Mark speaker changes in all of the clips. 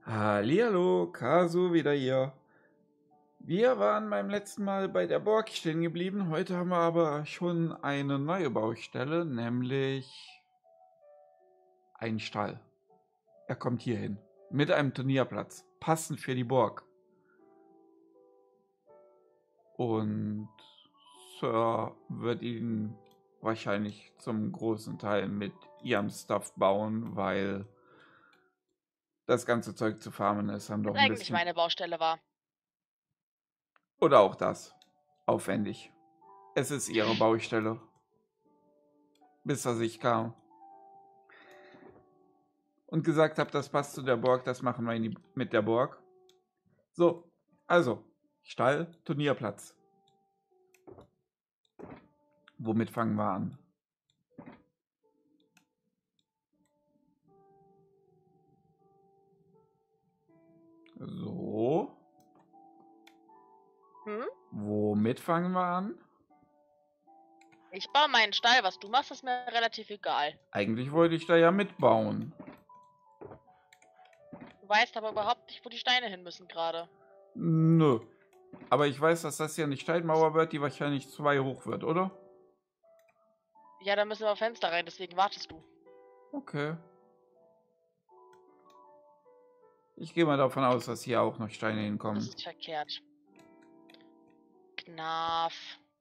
Speaker 1: Hallihallo, Kasu wieder hier. Wir waren beim letzten Mal bei der Burg stehen geblieben. Heute haben wir aber schon eine neue Baustelle, nämlich einen Stall. Er kommt hier hin. Mit einem Turnierplatz. Passend für die Burg. Und Sir wird ihn wahrscheinlich zum großen Teil mit ihrem Stuff bauen, weil das ganze Zeug zu farmen ist dann doch
Speaker 2: Was
Speaker 1: ein
Speaker 2: eigentlich
Speaker 1: bisschen.
Speaker 2: meine Baustelle war.
Speaker 1: Oder auch das. Aufwendig. Es ist ihre Baustelle. Bis er sich kam. Und gesagt habe, das passt zu der Burg, das machen wir mit der Burg. So, also, Stall, Turnierplatz. Womit fangen wir an? So. Womit fangen wir an?
Speaker 2: Ich baue meinen Stall. Was du machst, ist mir relativ egal.
Speaker 1: Eigentlich wollte ich da ja mitbauen.
Speaker 2: Du weißt aber überhaupt nicht, wo die Steine hin müssen gerade.
Speaker 1: Nö. Aber ich weiß, dass das ja eine Steinmauer wird, die wahrscheinlich 2 hoch wird, oder?
Speaker 2: Ja, da müssen wir Fenster rein, deswegen wartest du.
Speaker 1: Okay. Ich gehe mal davon aus, dass hier auch noch Steine
Speaker 2: Das
Speaker 1: hinkommen.
Speaker 2: ist verkehrt. Knaf.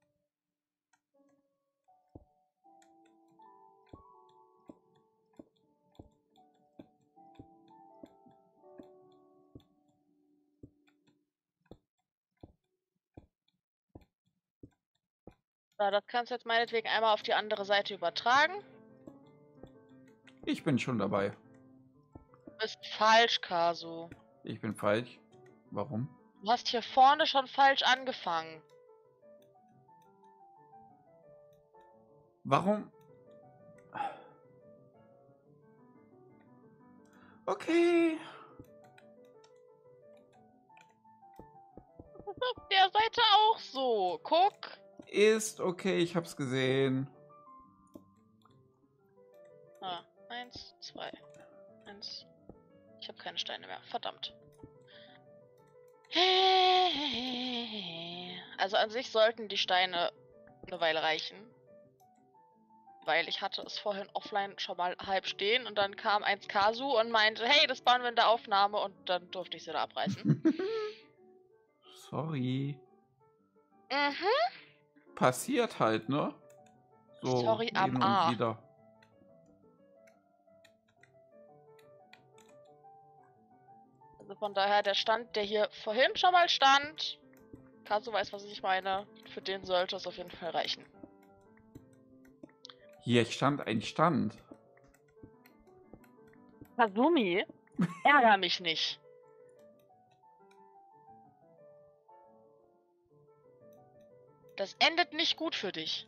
Speaker 2: So, das kannst du jetzt meinetwegen einmal auf die andere Seite übertragen.
Speaker 1: Ich bin schon dabei.
Speaker 2: Du bist falsch, Kasu.
Speaker 1: Ich bin falsch. Warum?
Speaker 2: Du hast hier vorne schon falsch angefangen.
Speaker 1: Warum? Okay.
Speaker 2: Das ist auf der Seite auch so. Guck.
Speaker 1: Ist okay, ich hab's gesehen.
Speaker 2: Ah, 1, 2, 1. Ich habe keine Steine mehr. Verdammt. Also an sich sollten die Steine eine Weile reichen. Weil ich hatte es vorhin offline schon mal halb stehen und dann kam eins Kasu und meinte, hey, das bauen wir in der Aufnahme und dann durfte ich sie da abreißen.
Speaker 1: Sorry.
Speaker 2: Mhm.
Speaker 1: Passiert halt, ne? So
Speaker 2: Sorry am
Speaker 1: hin und
Speaker 2: A.
Speaker 1: wieder.
Speaker 2: Also von daher der Stand, der hier vorhin schon mal stand, Kasu weiß, was ich meine, für den sollte es auf jeden Fall reichen.
Speaker 1: Hier stand ein Stand.
Speaker 2: Kasumi, ärger mich nicht. Das endet nicht gut für dich.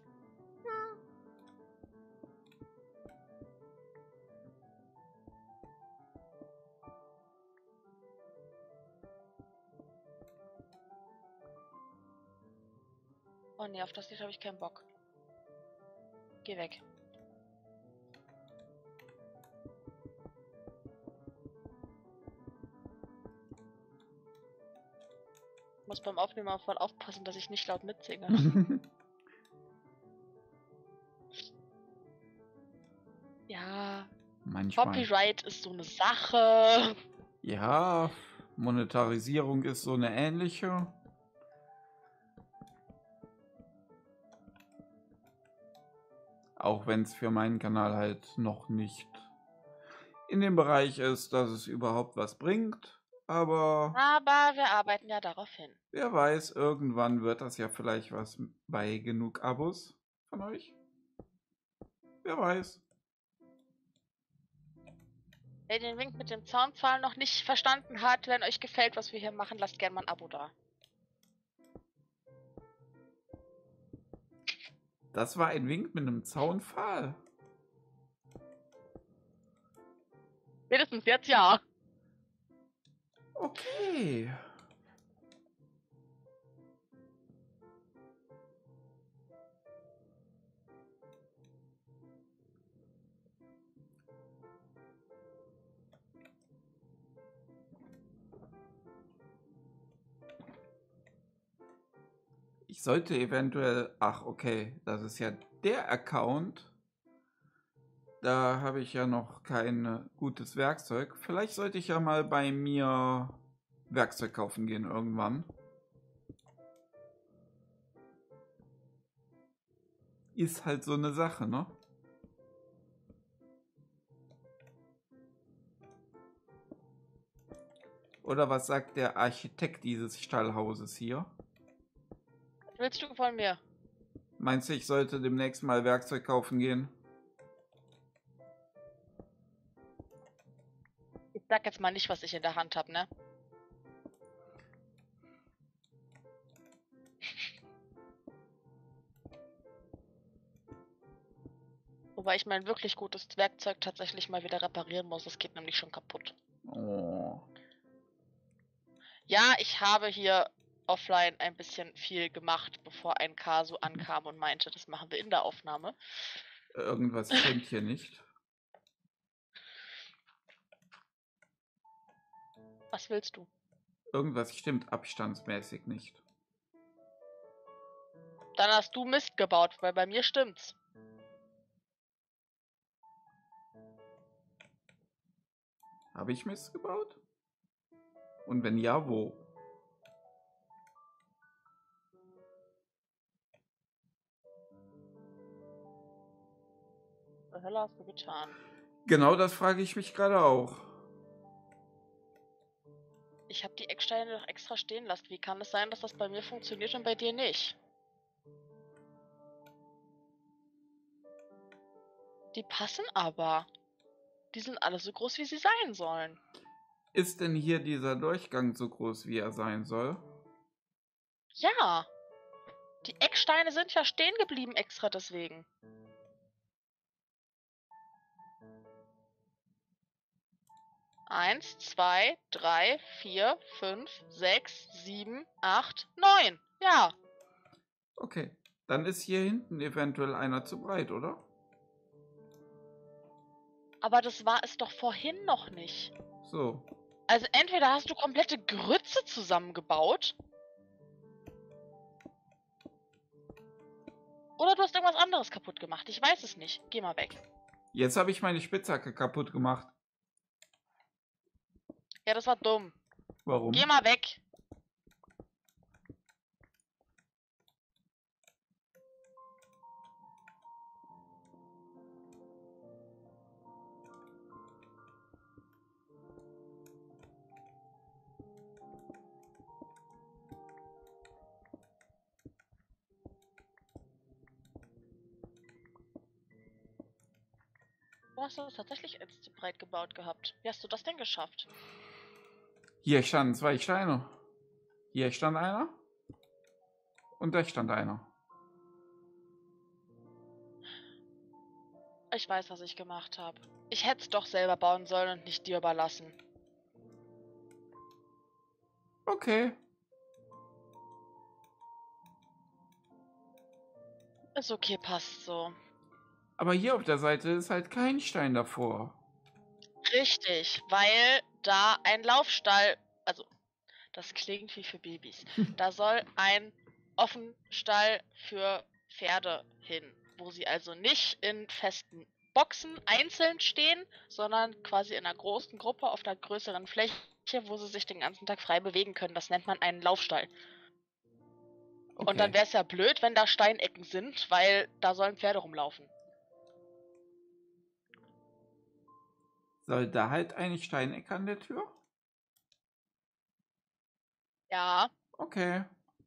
Speaker 2: Oh nee, auf das Lied habe ich keinen Bock. Geh weg. Ich muss beim Aufnehmen auch voll aufpassen, dass ich nicht laut mitsinge. Ja,
Speaker 1: Manchmal.
Speaker 2: Copyright ist so eine Sache.
Speaker 1: Ja, Monetarisierung ist so eine ähnliche. Auch wenn es für meinen Kanal halt noch nicht in dem Bereich ist, dass es überhaupt was bringt. Aber
Speaker 2: Wir arbeiten ja darauf hin.
Speaker 1: wer weiß, irgendwann wird das ja vielleicht was bei genug Abos von euch. Wer weiß.
Speaker 2: Wer den Wink mit dem Zaunpfahl noch nicht verstanden hat, wenn euch gefällt, was wir hier machen, lasst gerne mal ein Abo da.
Speaker 1: Das war ein Wink mit einem Zaunpfahl.
Speaker 2: Spätestens jetzt ja.
Speaker 1: Okay. Ich sollte eventuell... Ach, okay. Das ist ja der Account. Da habe ich ja noch kein gutes Werkzeug. Vielleicht sollte ich ja mal bei mir Werkzeug kaufen gehen irgendwann. Ist halt so eine Sache, ne? Oder was sagt der Architekt dieses Stallhauses hier?
Speaker 2: Was willst du von mir?
Speaker 1: Meinst du, ich sollte demnächst mal Werkzeug kaufen gehen?
Speaker 2: Ich sag jetzt mal nicht, was ich in der Hand habe, ne? Wobei ich mein wirklich gutes Werkzeug tatsächlich mal wieder reparieren muss. Es geht nämlich schon kaputt.
Speaker 1: Oh.
Speaker 2: Ja, ich habe hier offline ein bisschen viel gemacht, bevor ein Kasu ankam und meinte, das machen wir in der Aufnahme.
Speaker 1: Irgendwas stimmt hier nicht.
Speaker 2: Was willst du?
Speaker 1: Irgendwas stimmt abstandsmäßig nicht.
Speaker 2: Dann hast du Mist gebaut, weil bei mir stimmt's.
Speaker 1: Habe ich Mist gebaut? Und wenn ja, wo?
Speaker 2: Was zur Hölle hast du getan?
Speaker 1: Genau das frage ich mich gerade auch.
Speaker 2: Ich habe die Ecksteine doch extra stehen lassen. Wie kann es sein, dass das bei mir funktioniert und bei dir nicht? Die passen aber. Die sind alle so groß, wie sie sein sollen.
Speaker 1: Ist denn hier dieser Durchgang so groß, wie er sein soll?
Speaker 2: Ja. Die Ecksteine sind ja stehen geblieben extra deswegen. Eins, zwei, drei, vier, fünf, sechs, sieben, acht, neun. Ja.
Speaker 1: Okay, dann ist hier hinten eventuell einer zu breit, oder?
Speaker 2: Aber das war es doch vorhin noch nicht.
Speaker 1: So.
Speaker 2: Also entweder hast du komplette Grütze zusammengebaut. Oder du hast irgendwas anderes kaputt gemacht. Ich weiß es nicht. Geh mal weg.
Speaker 1: Jetzt habe ich meine Spitzhacke kaputt gemacht.
Speaker 2: Ja, das war dumm.
Speaker 1: Warum?
Speaker 2: Geh mal weg. Du hast das tatsächlich eins zu breit gebaut gehabt. Wie hast du das denn geschafft?
Speaker 1: Hier standen 2 Steine. Hier stand einer. Und da stand einer.
Speaker 2: Ich weiß, was ich gemacht habe. Ich hätte es doch selber bauen sollen und nicht dir überlassen.
Speaker 1: Okay.
Speaker 2: Ist okay, passt so.
Speaker 1: Aber hier auf der Seite ist halt kein Stein davor.
Speaker 2: Richtig, weil da ein Laufstall, also das klingt wie für Babys. Da soll ein Offenstall für Pferde hin, wo sie also nicht in festen Boxen einzeln stehen, sondern quasi in einer großen Gruppe auf einer größeren Fläche, wo sie sich den ganzen Tag frei bewegen können. Das nennt man einen Laufstall.
Speaker 1: Okay.
Speaker 2: Und dann wäre es ja blöd, wenn da Steinecken sind, weil da sollen Pferde rumlaufen.
Speaker 1: Soll da halt eine Steinecke an der Tür?
Speaker 2: Ja,
Speaker 1: Okay.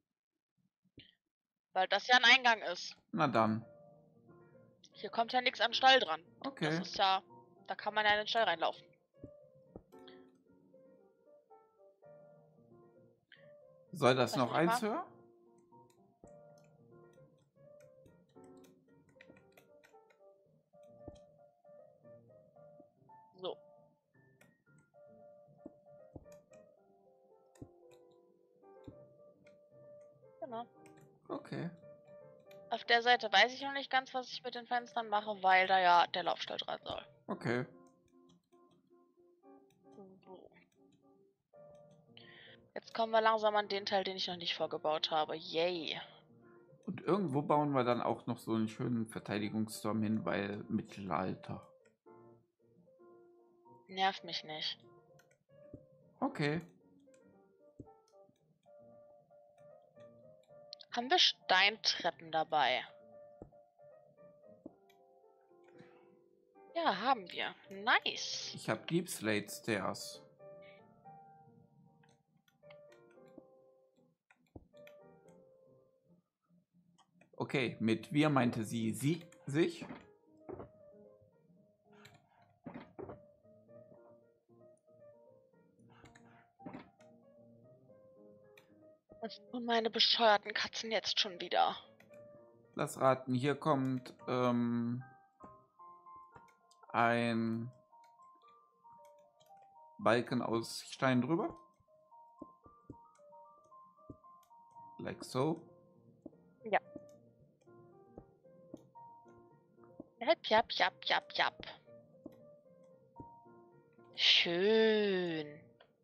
Speaker 2: weil das ja ein Eingang ist.
Speaker 1: Na dann.
Speaker 2: Hier kommt ja nichts an den Stall dran.
Speaker 1: Okay.
Speaker 2: Das ist ja, da kann man ja in den Stall reinlaufen.
Speaker 1: Soll das
Speaker 2: Weiß
Speaker 1: noch
Speaker 2: nicht
Speaker 1: eins
Speaker 2: mal.
Speaker 1: höher?
Speaker 2: So. Genau.
Speaker 1: Okay.
Speaker 2: Auf der Seite weiß ich noch nicht ganz, was ich mit den Fenstern mache, weil da ja der Laufstall dran soll.
Speaker 1: Okay.
Speaker 2: So. Jetzt kommen wir langsam an den Teil, den ich noch nicht vorgebaut habe. Yay.
Speaker 1: irgendwo bauen wir dann auch noch so einen schönen Verteidigungsturm hin, weil Mittelalter.
Speaker 2: Nervt mich nicht.
Speaker 1: Okay.
Speaker 2: Haben wir Steintreppen dabei? Ja, haben wir. Nice.
Speaker 1: Ich habe Deep Slate Stairs. Okay, mit wir meinte sie sich.
Speaker 2: Was tun meine bescheuerten Katzen jetzt schon wieder?
Speaker 1: Lass raten, hier kommt ein Balken aus Stein drüber. Like so.
Speaker 2: Ja. Jap, jap, jap, jap, jap. Schön.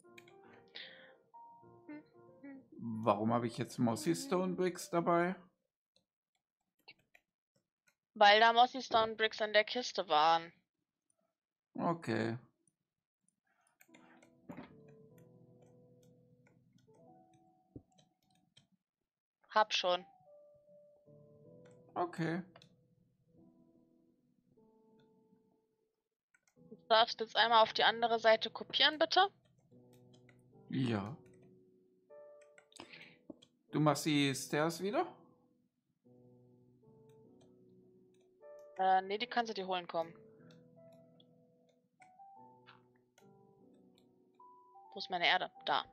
Speaker 1: Warum habe ich jetzt Mossy Stone Bricks dabei?
Speaker 2: Weil da Mossy Stone Bricks in der Kiste waren.
Speaker 1: Okay.
Speaker 2: Hab schon.
Speaker 1: Okay.
Speaker 2: Du darfst jetzt einmal auf die andere Seite kopieren, bitte.
Speaker 1: Ja. Du machst die Stairs wieder?
Speaker 2: Nee, die kannst du dir holen kommen. Wo ist meine Erde? Da.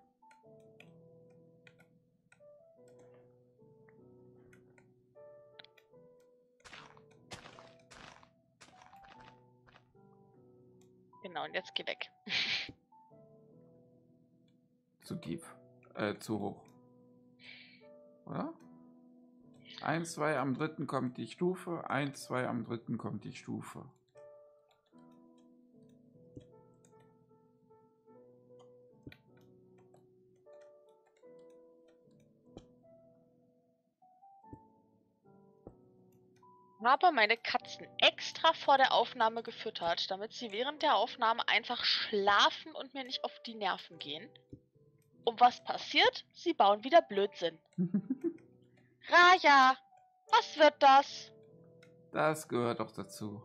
Speaker 2: Genau, und jetzt geh weg.
Speaker 1: Zu tief. Zu hoch. Oder? 1, 2, am dritten kommt die Stufe. 1, 2, am dritten kommt die Stufe.
Speaker 2: Habe meine Katzen extra vor der Aufnahme gefüttert, damit sie während der Aufnahme einfach schlafen und mir nicht auf die Nerven gehen. Und was passiert? Sie bauen wieder Blödsinn. Raja, was wird das?
Speaker 1: Das gehört doch dazu.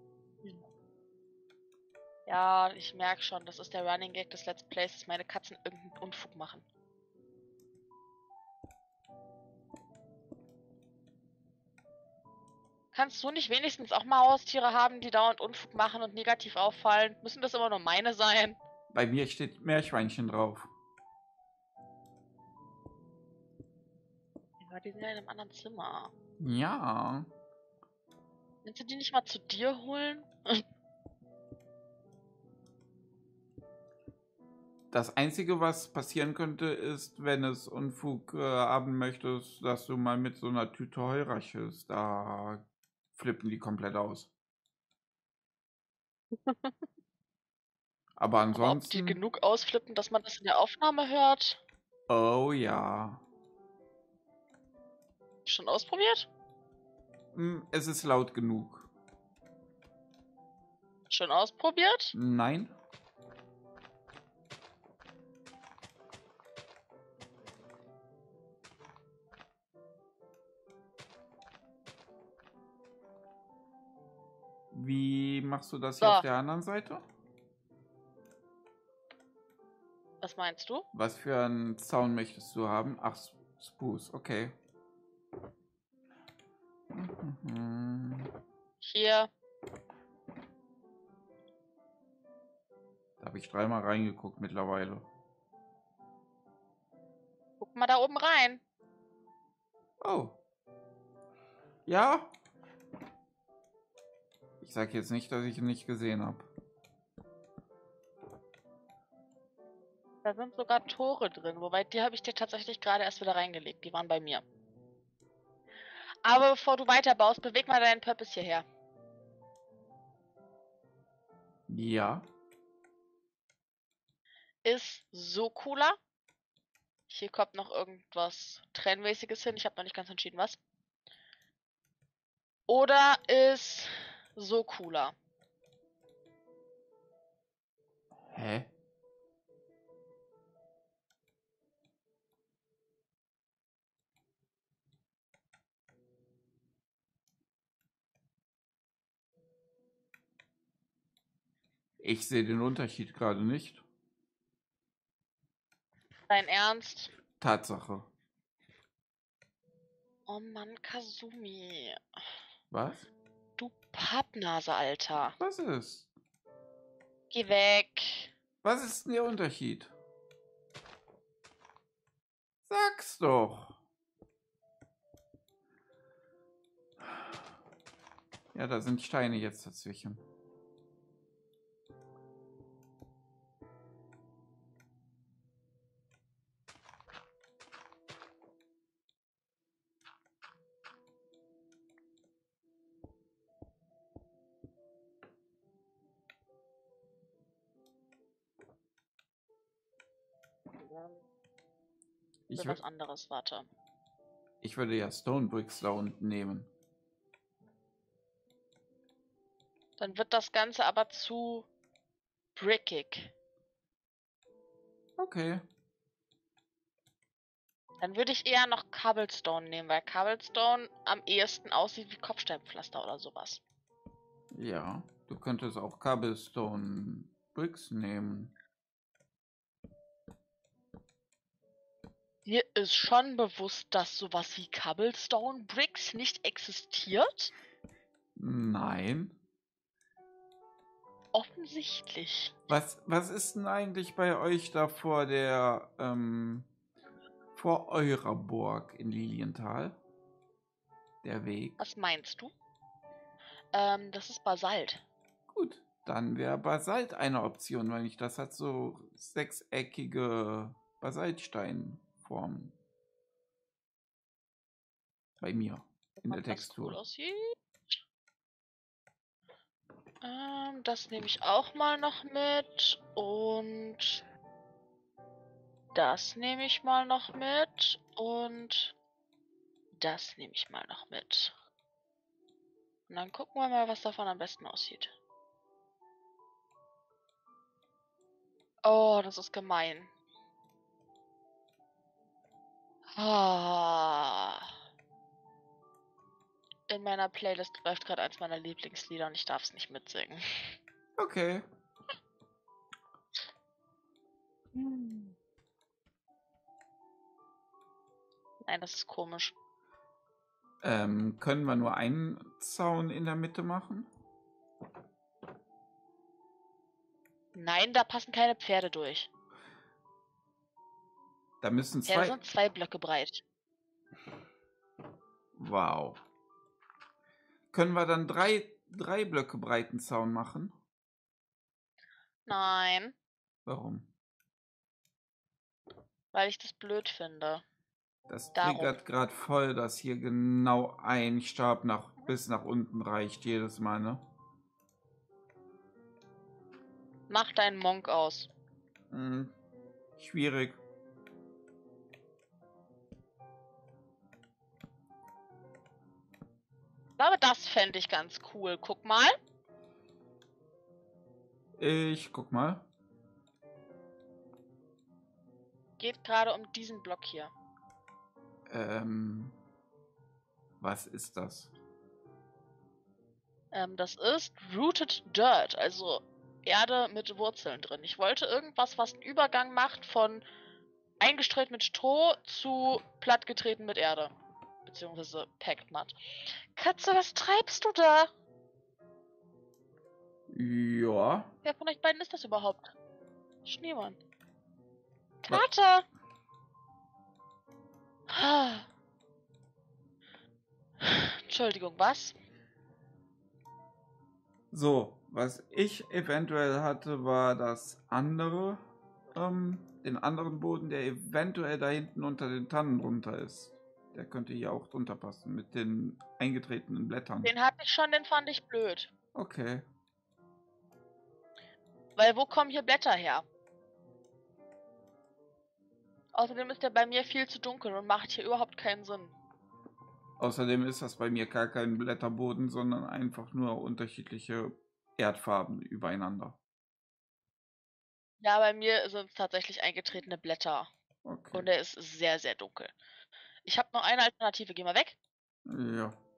Speaker 2: Ja, ich merke schon, das ist der Running Gag des Let's Plays, dass meine Katzen irgendeinen Unfug machen. Kannst du nicht wenigstens auch mal Haustiere haben, die dauernd Unfug machen und negativ auffallen? Müssen das immer nur meine sein?
Speaker 1: Bei mir steht Meerschweinchen drauf.
Speaker 2: Ja, die sind ja in einem anderen Zimmer.
Speaker 1: Ja.
Speaker 2: Kannst du die nicht mal zu dir holen?
Speaker 1: Das Einzige, was passieren könnte, ist, wenn es Unfug haben möchtest, dass du mal mit so einer Tüte Heu raschelst. Da flippen die komplett aus. Aber
Speaker 2: Aber ob die
Speaker 1: ansonsten...
Speaker 2: genug ausflippen, dass man das in der Aufnahme hört?
Speaker 1: Oh ja.
Speaker 2: Schon ausprobiert?
Speaker 1: Es ist laut genug.
Speaker 2: Schon ausprobiert?
Speaker 1: Nein. Wie machst du das hier
Speaker 2: So.
Speaker 1: auf der anderen Seite?
Speaker 2: Was meinst du?
Speaker 1: Was für einen Zaun möchtest du haben? Ach, Spruce, okay.
Speaker 2: Hier.
Speaker 1: Da habe ich dreimal reingeguckt mittlerweile.
Speaker 2: Guck mal da oben rein.
Speaker 1: Oh. Ja. Ich sage jetzt nicht, dass ich ihn nicht gesehen habe.
Speaker 2: Da sind sogar Tore drin, wobei die habe ich dir tatsächlich gerade erst wieder reingelegt. Die waren bei mir. Aber bevor du weiterbaust, beweg mal deinen Purpose hierher.
Speaker 1: Ja.
Speaker 2: Ist so cooler. Hier kommt noch irgendwas Trennmäßiges hin. Ich habe noch nicht ganz entschieden, was. Oder ist so cooler?
Speaker 1: Hä? Ich sehe den Unterschied gerade nicht.
Speaker 2: Dein Ernst?
Speaker 1: Tatsache.
Speaker 2: Oh Mann, Kazumi.
Speaker 1: Was?
Speaker 2: Du Pappnase, Alter.
Speaker 1: Was ist?
Speaker 2: Geh weg.
Speaker 1: Was ist denn der Unterschied? Sag's doch. Ja, da sind Steine jetzt dazwischen. Ich,
Speaker 2: Was anderes, warte.
Speaker 1: ich würde ja Stone Bricks da unten nehmen.
Speaker 2: Dann wird das Ganze aber zu brickig.
Speaker 1: Okay.
Speaker 2: Dann würde ich eher noch Cobblestone nehmen, weil Cobblestone am ehesten aussieht wie Kopfsteinpflaster oder sowas.
Speaker 1: Ja, du könntest auch Cobblestone Bricks nehmen.
Speaker 2: Dir ist schon bewusst, dass sowas wie Cobblestone Bricks nicht existiert?
Speaker 1: Nein.
Speaker 2: Offensichtlich.
Speaker 1: Was ist denn eigentlich bei euch da vor vor eurer Burg in Lilienthal? Der Weg.
Speaker 2: Was meinst du? Das ist Basalt.
Speaker 1: Gut, dann wäre Basalt eine Option, weil ich das hat so sechseckige Basaltsteinformen. Bei mir in der
Speaker 2: Was cool
Speaker 1: Textur.
Speaker 2: aussieht. Das nehme ich auch mal noch mit. Und das nehme ich mal noch mit. Und das nehme ich mal noch mit. Und dann gucken wir mal, was davon am besten aussieht. Oh, das ist gemein. Ah. In meiner Playlist läuft gerade eins meiner Lieblingslieder und ich darf es nicht mitsingen.
Speaker 1: Okay.
Speaker 2: Nein, das ist komisch.
Speaker 1: Können wir nur einen Zaun in der Mitte machen?
Speaker 2: Nein, da passen keine Pferde durch.
Speaker 1: Da müssen
Speaker 2: Pferde
Speaker 1: zwei.
Speaker 2: sind 2 Blöcke breit.
Speaker 1: Wow. Können wir dann drei Blöcke breiten Zaun machen?
Speaker 2: Nein,
Speaker 1: Warum?
Speaker 2: weil ich das blöd finde.
Speaker 1: Das
Speaker 2: Darum.
Speaker 1: triggert gerade voll, dass hier genau ein Stab bis nach unten reicht jedes Mal, ne?
Speaker 2: Mach deinen Monk aus.
Speaker 1: Schwierig.
Speaker 2: Ich glaube, das fände ich ganz cool. Guck mal.
Speaker 1: Ich guck mal.
Speaker 2: Geht gerade um diesen Block hier.
Speaker 1: Was ist das?
Speaker 2: Das ist Rooted Dirt, also Erde mit Wurzeln drin. Ich wollte irgendwas, was einen Übergang macht von eingestreut mit Stroh zu plattgetreten mit Erde. Beziehungsweise Packed Mud. Katze, was treibst du da?
Speaker 1: Ja.
Speaker 2: Wer von euch beiden ist das überhaupt? Schneemann. Kater! Entschuldigung, was?
Speaker 1: So, was ich eventuell hatte, war das andere, den anderen Boden, der eventuell da hinten unter den Tannen drunter ist. Der könnte hier auch drunter passen, mit den eingetretenen Blättern.
Speaker 2: Den hatte ich schon, den fand ich blöd.
Speaker 1: Okay.
Speaker 2: Weil wo kommen hier Blätter her? Außerdem ist der bei mir viel zu dunkel und macht hier überhaupt keinen Sinn.
Speaker 1: Außerdem ist das bei mir gar kein Blätterboden, sondern einfach nur unterschiedliche Erdfarben übereinander.
Speaker 2: Ja, bei mir sind es tatsächlich eingetretene Blätter.
Speaker 1: Okay.
Speaker 2: Und der ist sehr, sehr dunkel. Ich habe noch eine Alternative. Geh mal weg.
Speaker 1: Ja.